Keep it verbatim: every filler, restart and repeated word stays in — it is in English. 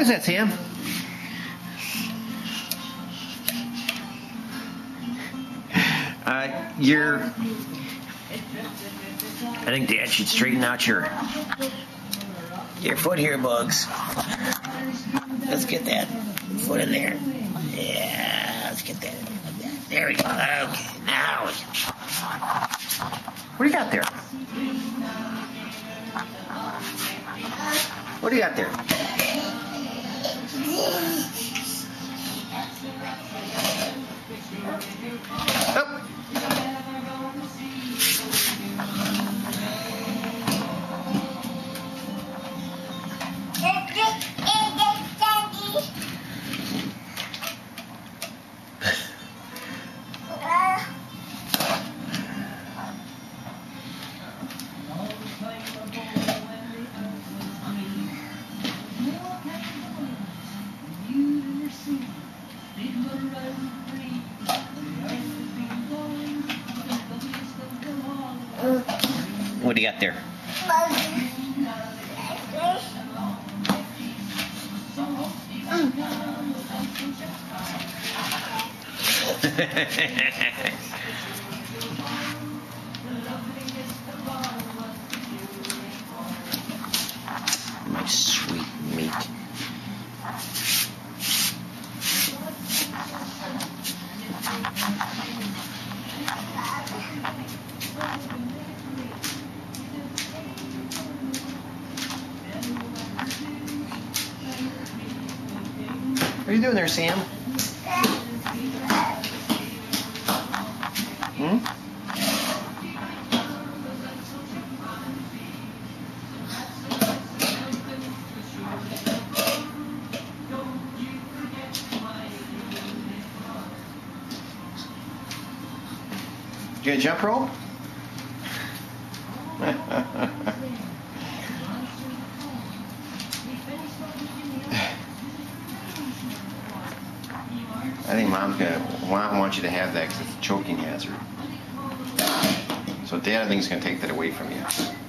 What is that, Sam? Uh, you're... I think Dad should straighten out your your foot here, Bugs. Let's get that foot in there. Yeah, let's get that. There we go. Okay, now. What do you got there? What do you got there? Oh. What do you got there? My sweet meat. What are you doing there, Sam? Hmm? You got a jump rope? I think Mom's gonna want, want you to have that because it's a choking hazard. So Dad, I think, is gonna take that away from you.